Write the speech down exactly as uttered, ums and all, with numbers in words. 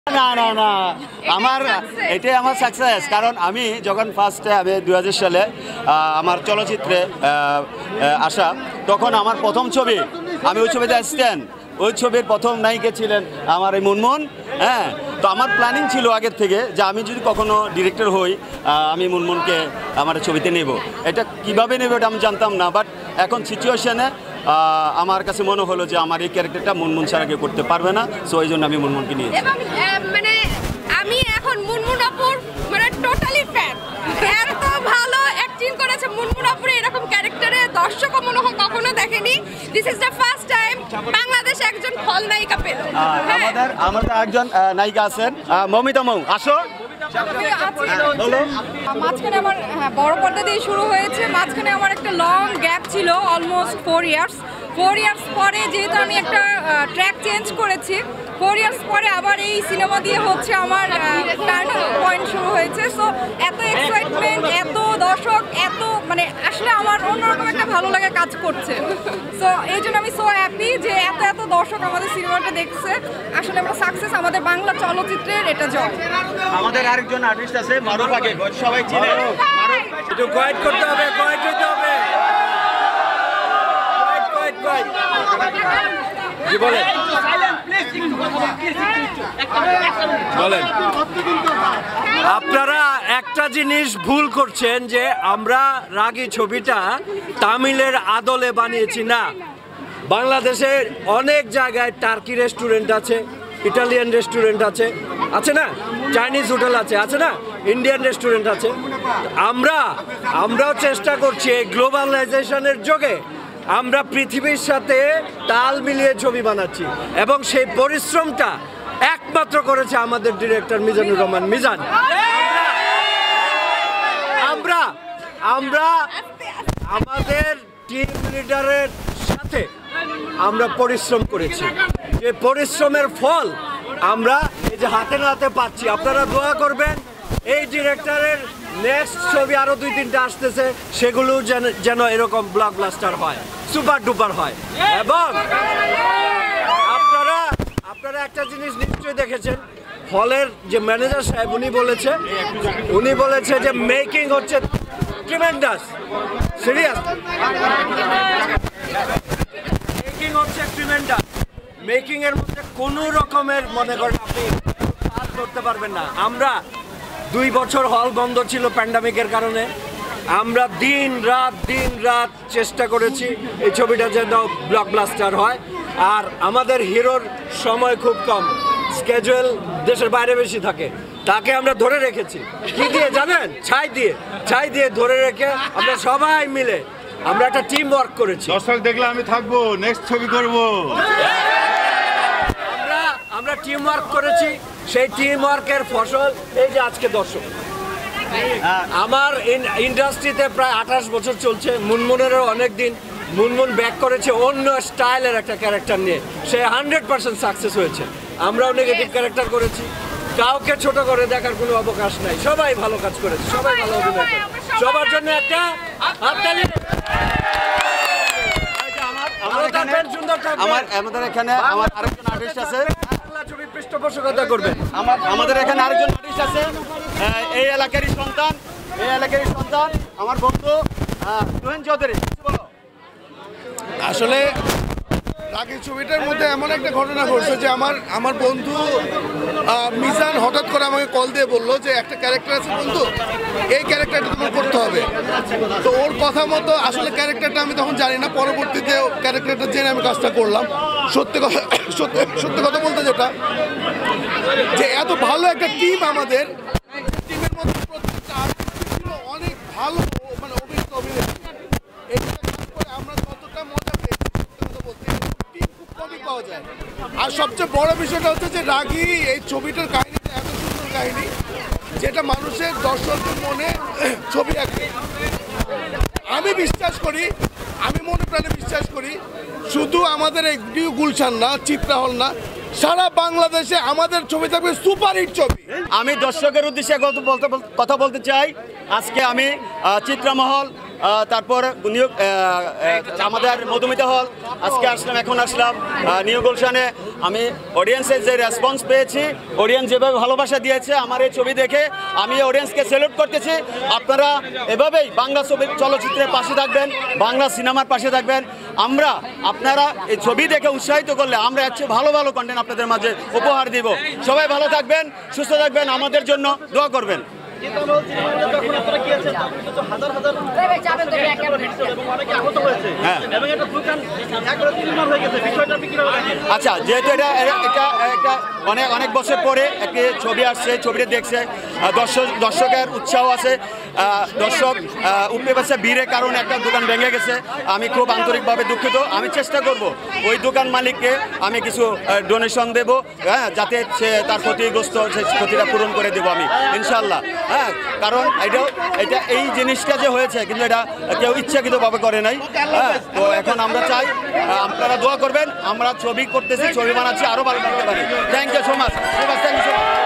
না না না আমার এটাই আমার সাকসেস, কারণ আমি যখন ফার্স্টে আমি দু হাজার সালে আমার চলচ্চিত্রে আসা, তখন আমার প্রথম ছবি, আমি ওই ছবিতে অ্যাসিস্ট্যান্ট, ওই ছবির প্রথম নায়িকা ছিলেন আমার এই মুনমুন। হ্যাঁ, তো আমার প্ল্যানিং ছিল আগের থেকে যে আমি যদি কখনো ডিরেক্টর হই, আমি মুনমুনকে আমার ছবিতে নেব। এটা কিভাবে নেব এটা আমি জানতাম না, বাট এখন সিচুয়েশনে আমার কাছে মনে হলো যে আমার এই ক্যারেক্টারটা মুনমুন ছাড়া কেউ করতে পারবে না, সো এই জন্য আমি মুনমুনকে নিয়েছি। এবং মানে আমি এখন মুনমুন আপুর মানে টোটালি ফ্যান। এত ভালো অ্যাক্টিং করেছে মুনমুন আপুর, এরকম ক্যারেক্টারে দর্শকও মনে হয় কখনো দেখেনি। This is the first time Bangladesh একজন খলনায়িকা পেল। আমাদের আমাদের একজন নায়িকা আছেন মমিতা মৌ, আসো। মাঝখানে আমার হ্যাঁ বড় পর্দা দিয়ে শুরু হয়েছে, মাঝখানে আমার একটা লং গ্যাপ ছিল almost four years. Four years পরে যেহেতু আমি একটা ট্র্যাক চেঞ্জ করেছি, ফোর ইয়ার্স পরে আবার এই সিনেমা দিয়ে হচ্ছে আমার টার্নিং পয়েন্ট শুরু হয়েছে। সো এত এক্সাইটমেন্ট, এত দর্শক, এত মানে আসলে আমার অন্যরকম একটা ভালো লাগে কাজ করছে। সো এই জন্য আমি সো হ্যাপি যে এত এত দর্শক আমাদের সিনেমাটা দেখছে। আসলে আমরা সাকসেস, আমাদের বাংলা চলচ্চিত্রের এটা জয়। আমাদের আরেকজন আর্টিস্ট আছে মারুফ, আগে সবাই চিনে। মারুফ একটু কোয়াইট করতে হবে, কোয়াইট হতে হবে। কোয়াইট কোয়াইট কোয়াইট কি বলেন বলেন আপনারা একটা জিনিস ভুল করছেন যে আমরা রাগী ছবিটা তামিলের আদলে বানিয়েছি না। বাংলাদেশের অনেক জায়গায় টার্কি রেস্টুরেন্ট আছে, ইটালিয়ান রেস্টুরেন্ট আছে, আছে না, চাইনিজ হোটেল আছে, আছে না, ইন্ডিয়ান রেস্টুরেন্ট আছে। আমরা আমরাও চেষ্টা করছি এই গ্লোবালাইজেশনের যুগে আমরা পৃথিবীর সাথে তাল মিলিয়ে ছবি বানাচ্ছি, এবং সেই পরিশ্রমটা একমাত্র করেছে আমাদের ডিরেক্টর মিজানুর রহমান মিজান। আমরা আমরা আমাদের টিম লিডারের সাথে আমরা পরিশ্রম করেছি, যে পরিশ্রমের ফল আমরা এই যে হাতে নাতে পাচ্ছি। আপনারা দোয়া করবেন এই ডিরেক্টরের নেক্সট ছবি আরো দুই তিনটা আসতেছে, সেগুলো যেন যেন এরকম ব্লকবাস্টার হয়, সুপার ডুপার হয়। এবং আপনারা আপনারা একটা জিনিস নিশ্চয়ই দেখেছেন, হলের যে ম্যানেজার সাহেব উনি বলেছে উনি বলেছে যে মেকিং হচ্ছে ট্রিমেন্ডাস, সিরিয়াস মেকিং হচ্ছে ট্রিমেন্ডাস। মেকিং এর মধ্যে কোনো রকমের মনে করেন আপনি কাজ করতে পারবেন না। আমরা দুই বছর হল বন্ধ ছিল প্যান্ডামিকের কারণে, আমরা দিন রাত দিন রাত চেষ্টা করেছি এই ছবিটা যেন ব্লকবাস্টার হয়। আর আমাদের হিরোর সময় খুব কম, স্কেজুয়াল দেশের বাইরে বেশি থাকে, তাকে আমরা ধরে রেখেছি কি দিয়ে জানেন? ছাই দিয়ে, ছাই দিয়ে ধরে রেখে আমরা সবাই মিলে আমরা একটা টিম ওয়ার্ক করেছি। দর্শক দেখলে আমি থাকবো, নেক্সট ছবি করবো। আমরা আমরা টিম ওয়ার্ক করেছি, সেই টিম ওয়ার্কের ফসল এই যে আজকে দর্শক। আমার ইন্ডাস্ট্রিতে প্রায় আঠাশ বছর চলছে, মুনমুনেরও অনেক দিন। মুনমুন ব্যাক করেছে অন্য স্টাইলের একটা ক্যারেক্টার নিয়ে, সে হান্ড্রেড পার্সেন্ট সাকসেস হয়েছে। আমরাও নেগেটিভ ক্যারেক্টার করেছি, কাউকে ছোট করে দেখার কোনো অবকাশ নাই, সবাই ভালো কাজ করেছে, সবাই ভালো অভিনয় করেছে। সবার জন্য একটা হাততালি। আমার আমাদের এখানে আমার আরেকজন আর্টিস্ট আছে, ছবির পৃষ্ঠপোষকতা করবেন। আমার আমাদের এখানে আরেকজন আর্টিস্ট আছে, এই এলাকারই সন্তান, এই এলাকারই সন্তান আমার বন্ধু তুহিন চৌধুরী। বলো। আসলে রাগী ছবিটার মধ্যে এমন একটা ঘটনা ঘটছে যে আমার আমার বন্ধু মিজান হঠাৎ করে আমাকে কল দিয়ে বললো যে একটা ক্যারেক্টার আছে বন্ধু, এই ক্যারেক্টারটা তোমার করতে হবে। তো ওর কথা মতো আসলে ক্যারেক্টারটা আমি তখন জানি না, পরবর্তীতে ক্যারেক্টারটা জেনে আমি কাজটা করলাম। সত্যি কথা সত্যি সত্যি কথা বলতে যেটা যে এত ভালো একটা টিম আমাদের, টিমের মধ্যে প্রত্যেকটা আর্টিস্ট ছিল অনেক ভালো, মানে অভিজ্ঞ অভিনেতা। এইটা কাজ করে আমরা কতটা মজা পেয়েছি কথা বলতে, টিম খুব কমই পাওয়া যায়। আর সবচেয়ে বড় বিষয়টা হচ্ছে যে রাগী এই ছবিটার কাহিনীটা এত সুন্দর কাহিনী, যেটা মানুষের দর্শকদের মনে ছবি আঁকে। আমি বিশ্বাস করি, আমি মনে প্রাণে বিশ্বাস করি, শুধু আমাদের এই গুলশান না, চিত্রা হল না, সারা বাংলাদেশে আমাদের ছবি থাকবে সুপারহিট ছবি। আমি দর্শকের উদ্দেশ্যে বলতে কথা বলতে চাই, আজকে আমি চিত্রামহল আহ, তারপর নিয়োগ আহ, আহ, আমাদের মধুমিতা হল আজকে আসলাম, এখন আসলাম আহ, নিউ গুলশানে। আমি অডিয়েন্সের যে রেসপন্স পেয়েছি, অডিয়েন্স যেভাবে ভালোবাসা দিয়েছে আমার এই ছবি দেখে, আমি অডিয়েন্সকে স্যালুট করতেছি। আপনারা এভাবেই বাংলা ছবি চলচ্চিত্রের পাশে থাকবেন, বাংলা সিনেমার পাশে থাকবেন। আমরা আপনারা এই ছবি দেখে উৎসাহিত করলে আমরা একটু ভালো ভালো কন্টেন্ট আপনাদের মাঝে উপহার দিব। সবাই ভালো থাকবেন, সুস্থ থাকবেন, আমাদের জন্য দোয়া করবেন। হ্যাঁ, আচ্ছা, যেহেতু এটা এটা একটা অনেক অনেক বছর পরে একটি ছবি আসছে, ছবিটা দেখছে আহ, দর্শক দর্শকের উৎসাহ আছে। আহ, দর্শক আহ, উপরে পাশে ভিড়ের কারণে একটা দোকান ভেঙে গেছে। আমি খুব আন্তরিকভাবে দুঃখিত। আমি চেষ্টা করব ওই দোকান মালিককে আমি কিছু ডোনেশন দেব, হ্যাঁ, যাতে সে তার ক্ষতিগ্রস্ত সে ক্ষতিটা পূরণ করে দেবো আমি ইনশাল্লাহ। হ্যাঁ, কারণ এটা এটা এই জিনিসটা যে হয়েছে, কিন্তু এটা কেউ ইচ্ছাকৃতভাবে করে নাই। হ্যাঁ, তো এখন আমরা চাই আহ, আপনারা দোয়া করবেন। আমরা ছবি করতেছি, ছবি বানাচ্ছি, আরও ভালো করতে পারি। Thank you so much. Thank you so much.